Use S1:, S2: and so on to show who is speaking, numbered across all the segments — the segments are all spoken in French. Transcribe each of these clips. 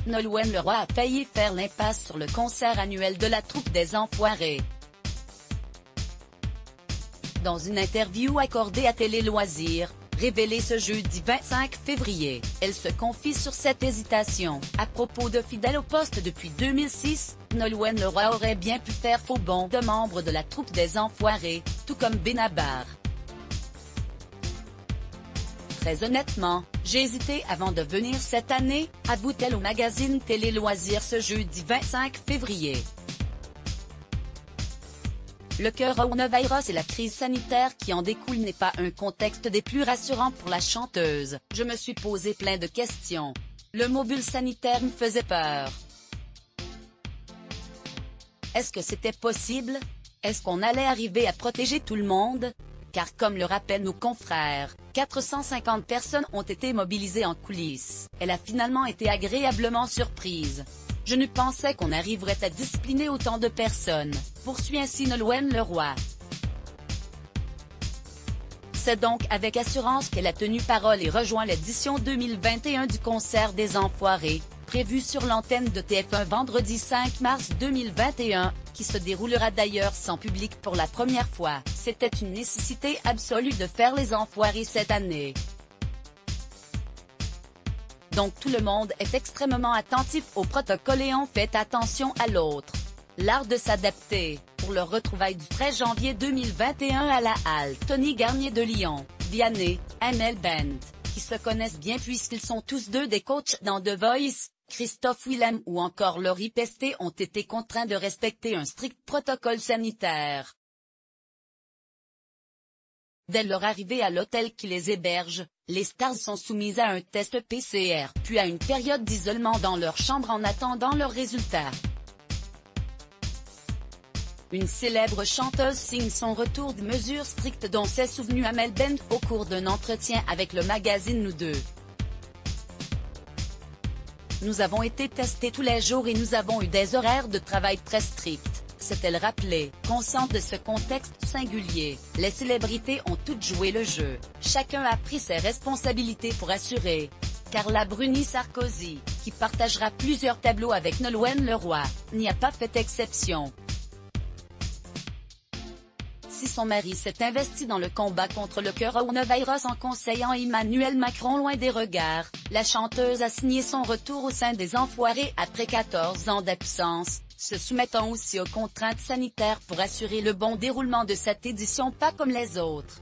S1: Nolwenn Leroy a failli faire l'impasse sur le concert annuel de la troupe des Enfoirés. Dans une interview accordée à Télé Loisirs, révélée ce jeudi 25 février, elle se confie sur cette hésitation. À propos de fidèle au poste depuis 2006, Nolwenn Leroy aurait bien pu faire faux bond de membre de la troupe des Enfoirés, tout comme Benabar. Très honnêtement, j'ai hésité avant de venir cette année, avoue-t-elle au magazine Télé Loisirs ce jeudi 25 février. Le coronavirus et la crise sanitaire qui en découle n'est pas un contexte des plus rassurants pour la chanteuse. Je me suis posé plein de questions. Le mot bulle sanitaire me faisait peur. Est-ce que c'était possible? Est-ce qu'on allait arriver à protéger tout le monde? Car comme le rappellent nos confrères, 450 personnes ont été mobilisées en coulisses. Elle a finalement été agréablement surprise. Je ne pensais qu'on arriverait à discipliner autant de personnes, poursuit ainsi Nolwenn Leroy. C'est donc avec assurance qu'elle a tenu parole et rejoint l'édition 2021 du concert des Enfoirés, prévu sur l'antenne de TF1 vendredi 5 mars 2021, qui se déroulera d'ailleurs sans public pour la première fois. C'était une nécessité absolue de faire les Enfoirés cette année. Donc tout le monde est extrêmement attentif au protocole et on fait attention à l'autre. L'art de s'adapter, pour le retrouvaille du 13 janvier 2021 à la Halle Tony Garnier de Lyon, Vianney, Amel Bent, qui se connaissent bien puisqu'ils sont tous deux des coachs dans The Voice, Christophe Willem ou encore Laurie Pestet ont été contraints de respecter un strict protocole sanitaire. Dès leur arrivée à l'hôtel qui les héberge, les stars sont soumises à un test PCR, puis à une période d'isolement dans leur chambre en attendant leurs résultats. Une célèbre chanteuse signe son retour de mesures strictes dont s'est souvenu Amel Bent au cours d'un entretien avec le magazine Nous Deux. Nous avons été testés tous les jours et nous avons eu des horaires de travail très stricts, s'est-elle rappelé. Consciente de ce contexte singulier, les célébrités ont toutes joué le jeu. Chacun a pris ses responsabilités pour assurer. Carla Bruni Sarkozy, qui partagera plusieurs tableaux avec Nolwenn Leroy, n'y a pas fait exception. Si son mari s'est investi dans le combat contre le coronavirus en conseillant Emmanuel Macron loin des regards, la chanteuse a signé son retour au sein des Enfoirés après 14 ans d'absence, se soumettant aussi aux contraintes sanitaires pour assurer le bon déroulement de cette édition pas comme les autres.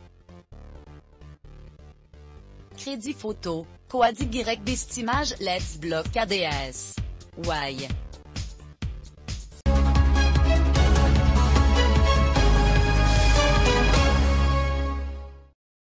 S1: Crédit photo, Coadi Guirec Bestimage Let's Block ADS. Why?